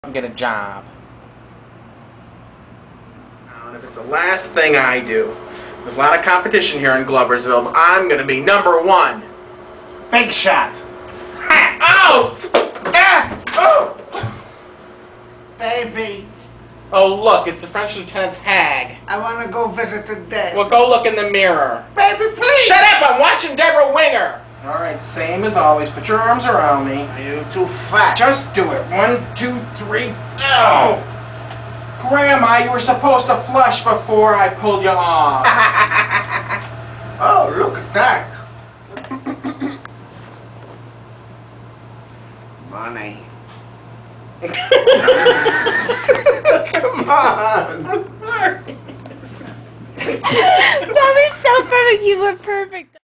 Get a job. And if it's the last thing I do, there's a lot of competition here in Gloversville, but I'm going to be #1. Big shot. Ha! Oh! Ah! Oh! Baby, Oh, look, it's the French Lieutenant's hag. I want to go visit the dead. Well, go look in the mirror. Baby, please! Shut up! I'm watching Deborah Winger! All right, same as always. Put your arms around me. You're too fat. Just do it. 1, 2, 3. Oh! Grandma, you were supposed to flush before I pulled you off. Oh, look at that. Money. Come on. That was so perfect. You were perfect.